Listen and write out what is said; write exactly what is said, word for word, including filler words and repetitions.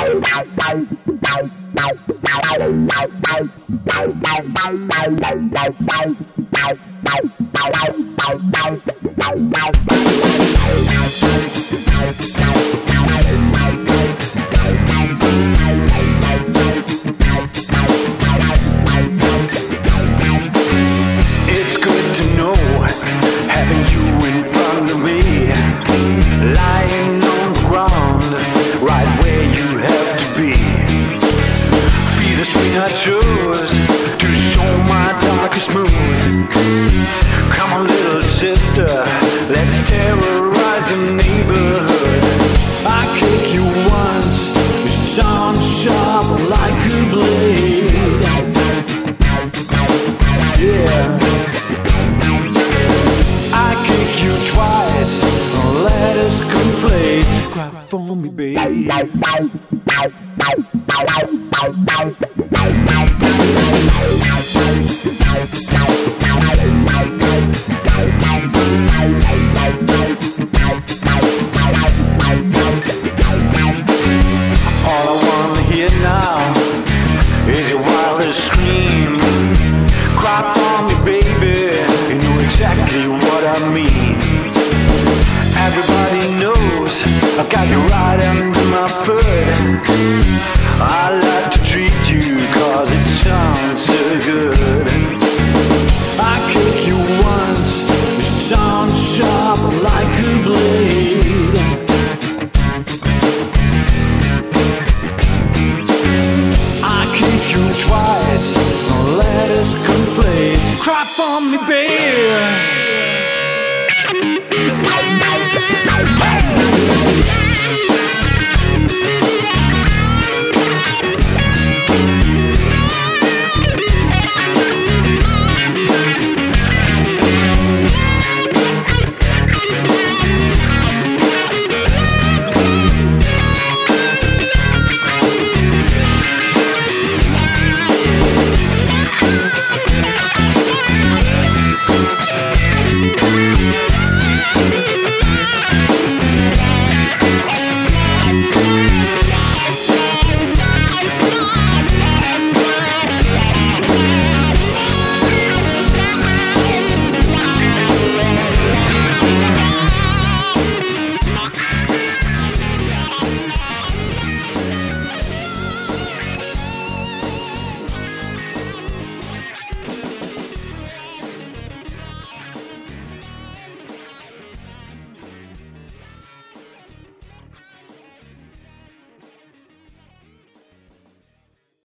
It's good to know having you in front of me, lying on the ground, right where you have to be. Be the swing I chose to show my darkest mood. Come on, little sister, let's terrorize the neighborhood. I kick you once, you sound sharp like a blade. Yeah. I kick you twice, let us conflate. Cry for me, baby. All I wanna hear now is your wildest scream. Cry for me, baby, you know exactly what I mean. Everybody knows I got you right under my foot. I like to treat you cause it sounds so good.